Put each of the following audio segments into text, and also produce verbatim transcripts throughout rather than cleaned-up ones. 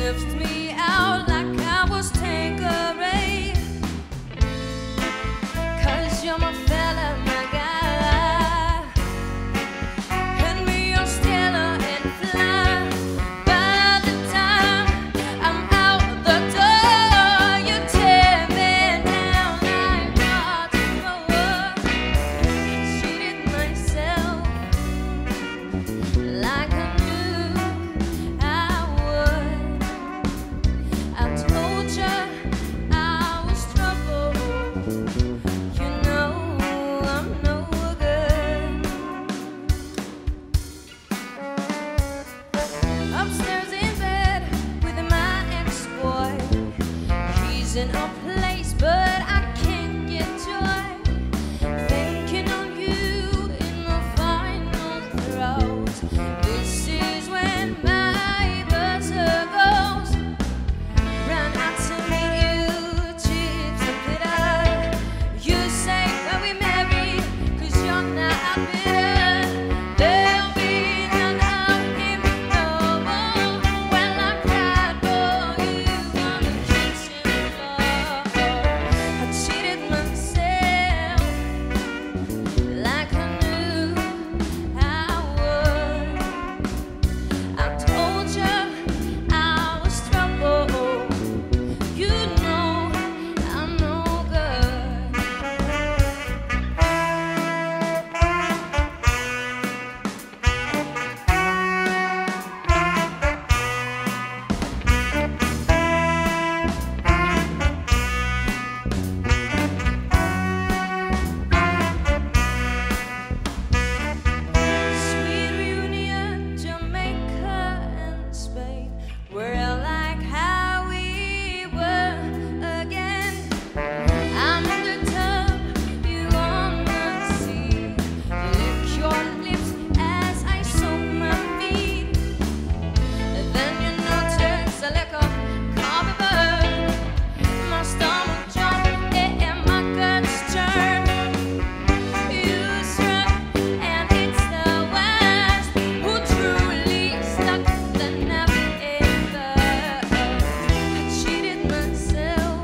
sniffed me out like I was Tanqueray. 'Cause you're my fella, my guy. Hand me your Stella and fly. By the time I'm out the door, you tear me down like cotton wool. Cheated myself like I knew I would. I told you I was trouble. You know I'm no good. Upstairs in bed with my ex-boy. He's in a place, but I can't get joy. Thinking on you in the final throes. This is when my buzzer goes. Ran out to meet you, chips and bitter. You say that we married, 'cause you're not bitter. There'll be none of him no more. When I cried for you on the kitchen floor, I cheated myself like I knew I would. I told you I was trouble. You know I'm no good. Sweet reunion, Jamaica and Spain. We're like how we were again. I'm in the tub, you on the sea. Lick your lips as I soak my feet. Then you notice a lick of coffee burn. My stomach jump and my guts churn. You struck and it's the West who truly stuck the never ever. I cheated myself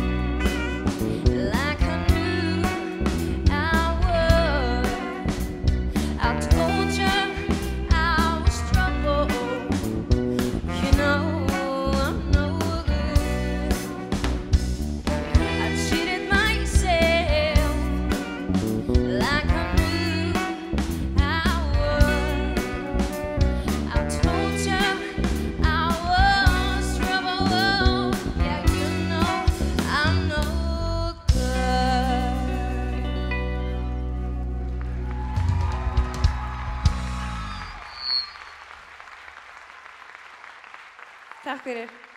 like I knew I would. I told you I was trouble. You know I'm no good. I cheated myself like I knew I would. I told you I was trouble. Yeah, you know I'm no good. Takk fyrir.